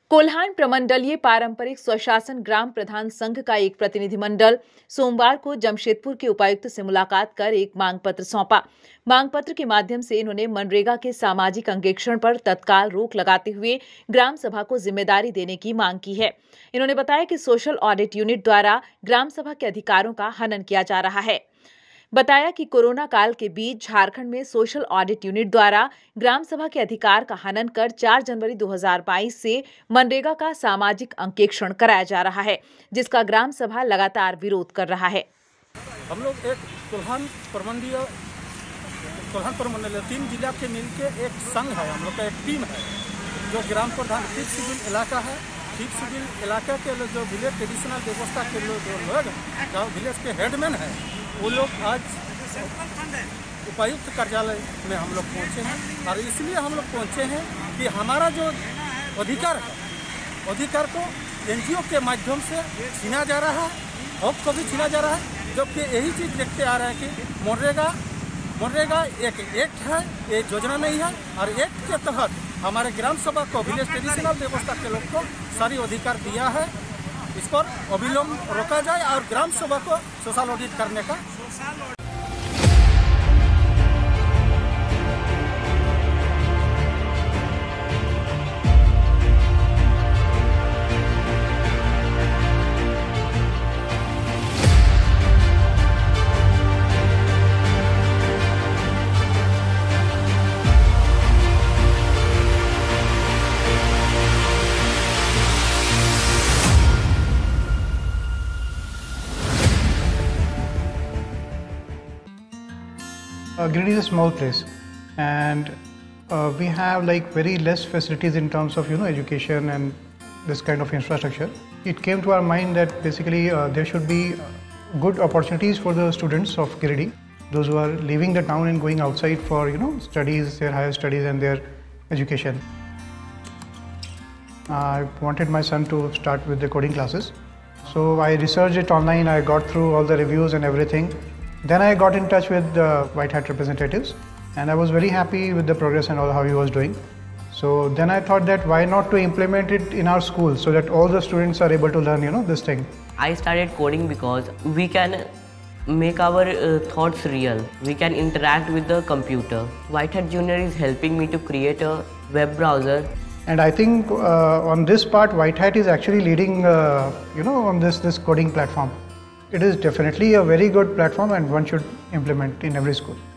कोल्हान प्रमंडलीय पारंपरिक स्वशासन ग्राम प्रधान संघ का एक प्रतिनिधिमंडल सोमवार को जमशेदपुर के उपायुक्त से मुलाकात कर एक मांग पत्र सौंपा। मांग पत्र के माध्यम से इन्होंने मनरेगा के सामाजिक अंकेक्षण पर तत्काल रोक लगाते हुए ग्राम सभा को जिम्मेदारी देने की मांग की है। इन्होंने बताया कि सोशल ऑडिट यूनिट द्वारा ग्राम सभा के अधिकारों का हनन किया जा रहा है। बताया कि कोरोना काल के बीच झारखंड में सोशल ऑडिट यूनिट द्वारा ग्राम सभा के अधिकार का हनन कर 4 जनवरी 2022 से मनरेगा का सामाजिक अंकेक्षण कराया जा रहा है, जिसका ग्राम सभा लगातार विरोध कर रहा है। हम लोग एक कोल्हान प्रमंडलीय 3 जिला के मिलकर एक संघ है, हम लोग का एक टीम है जो ग्राम प्रधान 5 सिविल इलाका है। 5 सिविल इलाका के जो विलेज ट्रेडिशनल व्यवस्था के जो लोग जो विलेज के हेडमैन है, वो लोग आज उपायुक्त कार्यालय में हम लोग पहुँचे हैं। और इसलिए हम लोग पहुँचे हैं कि हमारा जो अधिकार है, अधिकार को एनजीओ के माध्यम से छीना जा रहा है, हक को भी छीना जा रहा है। जबकि यही चीज़ देखते आ रहे हैं कि मनरेगा एक एक्ट है, ये योजना नहीं है। और एक्ट के तहत हमारे ग्राम सभा को विलेज ट्रेडिशनल व्यवस्था के लोग को सारी अधिकार दिया है। इस पर अविलंब रोका जाए और ग्राम सभा को सोशल ऑडिट करने का Giridih is a small place, and we have like very less facilities in terms of education and this kind of infrastructure. It came to our mind that basically there should be good opportunities for the students of Giridih, those who are leaving the town and going outside for studies, their higher studies and their education. I wanted my son to start with the coding classes, so I researched it online. I got through all the reviews and everything. Then I got in touch with the White Hat representatives, and I was very happy with the progress and all how he was doing. So then I thought that why not to implement it in our school so that all the students are able to learn this thing. I started coding because we can make our thoughts real. We can interact with the computer. White Hat Junior is helping me to create a web browser. And I think on this part, White Hat is actually leading on this coding platform. It is definitely a very good platform and one should implement in every school.